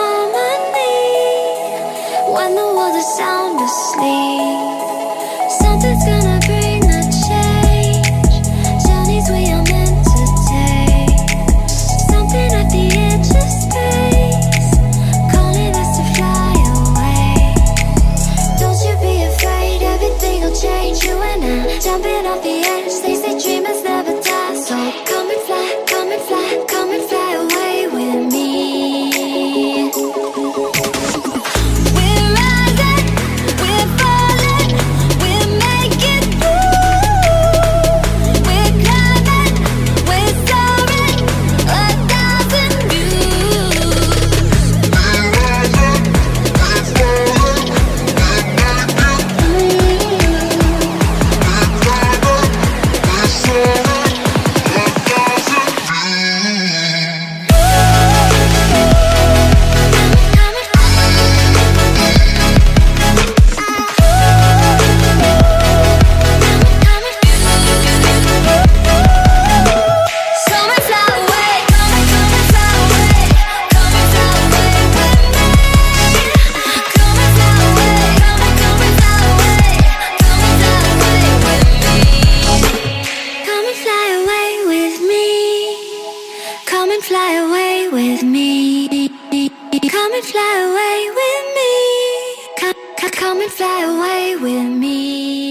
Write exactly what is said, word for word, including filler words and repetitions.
harmony when the world is sound asleep. Something's gonna bring a change, journeys we are meant to take. Something at the edge of space, calling us to fly away. Don't you be afraid, everything will change. You and I, jumping off the edge. They say dreamers never die, so come and fly, come and fly, come and fly away with me. We're rising, we're falling, we're making through. We're climbing, we're soaring, a thousand views. We're rising, we're falling, we're making through. We're climbing, we're soaring, a thousand views. Come and fly away, come and come and fly away, come and fly away with me. Come and fly away, come and come and fly away, come and fly away with me. Come and fly away with me. Come and fly away with me. Come and fly away with me. Come, come and fly away with me.